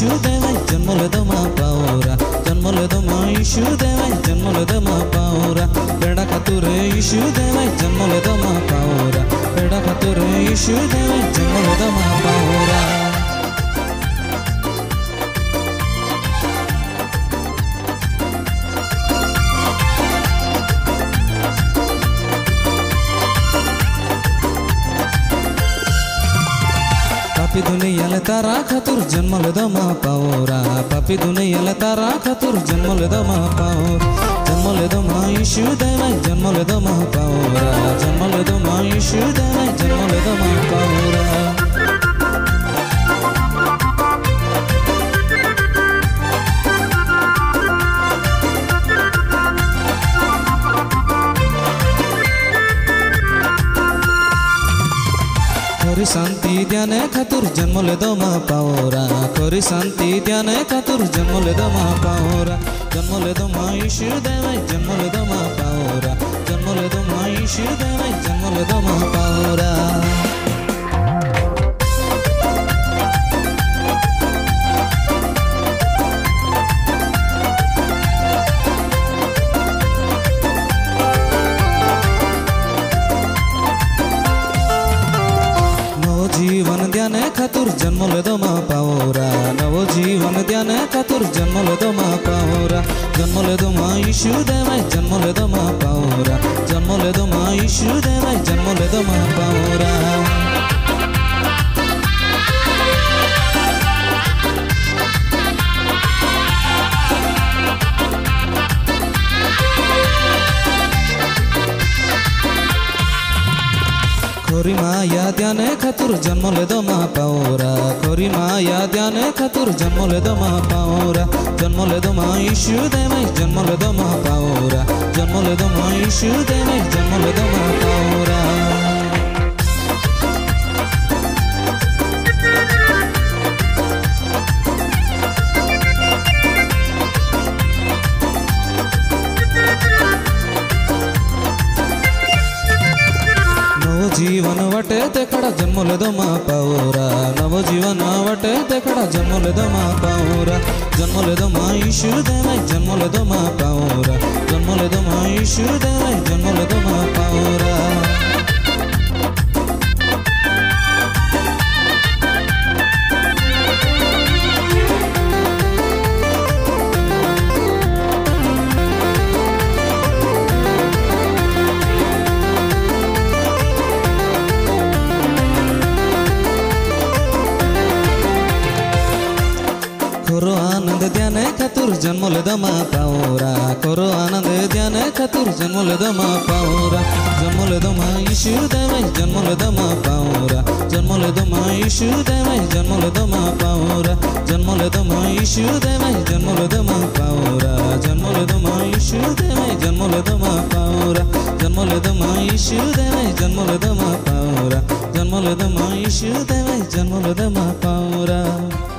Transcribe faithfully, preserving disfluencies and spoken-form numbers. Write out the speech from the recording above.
Issue देव जन्मले दो मा पावरा जन्मले दो मा ईशु देव जन्मले दो मा पावरा बेड़ा खातुरे ईशु देव जन्मले दो मा पावरा बेड़ा खातुरे ईशु देव जन्मले दो मा पावरा पापी दुनियाले तारा खातुर जन्मले दो मा पावरा पापी दुनियाले तारा खातुर जन्मले दो मा पावरा जन्मले दो मा ईशु देव जन्मले दो मा पावरा जन्मले दो मा ईशु देव जन्मले दो मा पावरा खोरी शांति ध्याने खातुर जन्मले दो मा पावरा खोरी शांति ध्याने खातुर जन्मले दो मा पावरा जन्मले दो मा ईशु देव जन्मले दो मा पावरा जन्मले दो मा ईशु देव जन्मले दो मा पावरा जीवन ध्याने खातुर जन्मले दो मा पावरा नव जीवन ध्याने खातुर जन्मले दो मा पावरा जन्मले दो मा ईशु देव जन्मले दो मा पावरा जन्मले दो मा ईशु देव जन्मले दो मा पावरा खोरी माया ध्याने खातुर जन्मले दो मा पावरा खोरी माया ध्याने खातुर जन्मले दो मा पावरा जन्मले दो मा ईशु देव जन्मले दो मा पावरा जन्मले दो मा ईशु देव जन्मले दो मा पावरा जीवन वटे तेकड़ा जन्मले दो मा पावरा नव जीवन वटे तेकड़ा जन्मले दो मा पावरा जन्मले दो मा ईशु देव जन्मले दो मा पावरा जन्मले दो मा ईशु देव जन्मले दो मा पावरा करो आनंद ध्याने खातुर जन्मले दो मा पावरा करो आनंद ध्याने खातुर जन्मले दो मा पावरा जन्मले दो मा ईशु देव जन्मले दो मा पावरा जन्मले दो मा ईशु देव जन्मले दो मा पावरा जन्मले दो मा ईशु देव जन्मले दो मा पावरा जन्मले दो मा ईशु देव जन्मले दो मा पावरा जन्मले दो मा ईशु देव जन्मले दो मा पावरा जन्मले दो मा ईशु देव जन्मले दो मा पावरा।